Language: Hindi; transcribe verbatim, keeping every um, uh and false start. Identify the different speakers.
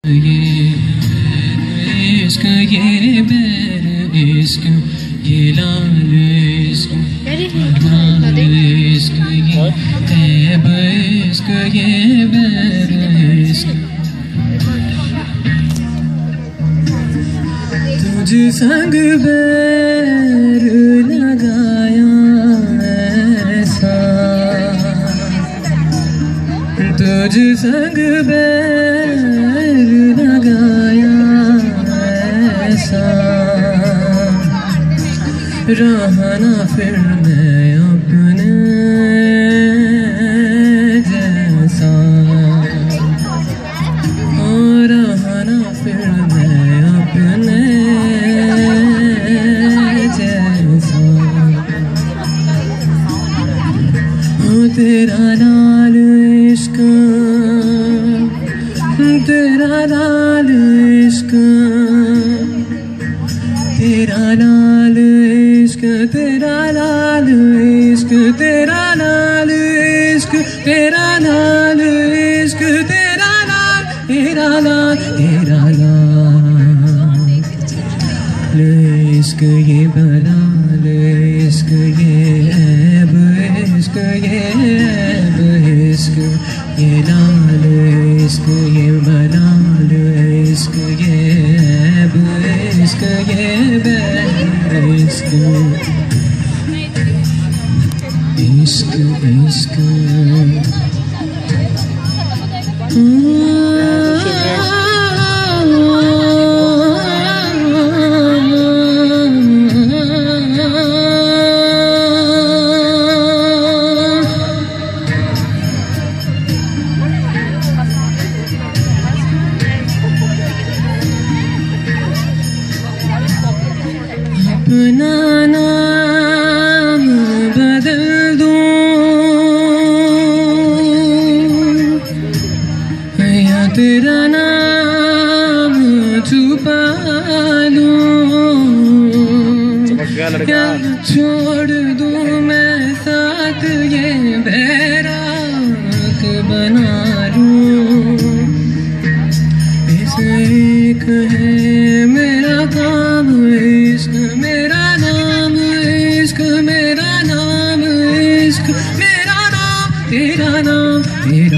Speaker 1: ये इश्क ये बैर इश्क ये लाल इश्क लाल इश्क ये तैब इश्क ये बैर इश्क तुझ संग बैर लगाया ऐसा तुझ संग बैर लगाया ऐसा रहना फिर मैं अपने जैसा और रहना फिर मैं अपने जैसा हो तेरा लाल इश्क तेरा लाल इश्क तेरा लाल इश्क तेरा लाल इश्क तेरा लाल इश्क तेरा लाल इश्क तेरा लाल तेरा लाल तेरा लाल इश्क ये बलाल इश्क ये ऐब इश्क ये ऐब इश्क ये लाल इश्क ये बलाल इश्क ये ऐब इश्क ये बैर इश्क इश्क इश्क अपना नाम बदल दूं या तेरा नाम छुपा लूं या छोड़ दूं मैं साथ ये बैराक बना लूं इसे एक है मेरा काम इश्क मेरा नाम इश्क मेरा नाम इश्क मेरा नाम तेरा नाम तेरा